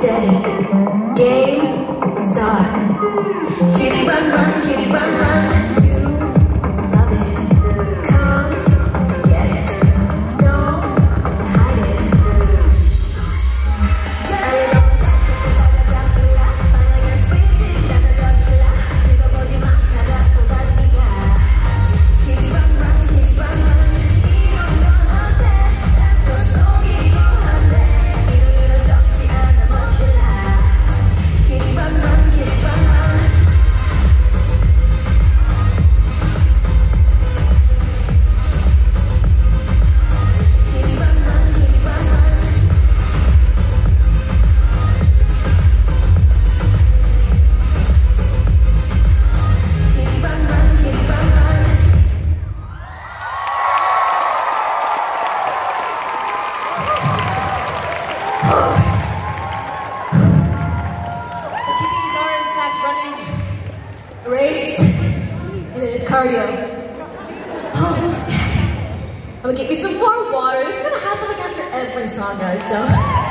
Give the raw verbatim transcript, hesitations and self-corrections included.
steady. Game, start. Kitty run, run, kitty run, run. You love it. Come, get it. Don't hide it. Kitty run, run, kitty run, run. 이런 건 어때? 다쳐 속이고 한데 이름으로 적지 않아 몰라. Kitty run, run, kitty run, run. Kitty run, run, kitty run, run. Kitty run, run, kitty run, run. The kitties are in fact running a race, and it is cardio. Oh, I'm gonna get me some more water. This is gonna happen like after every song, guys, so.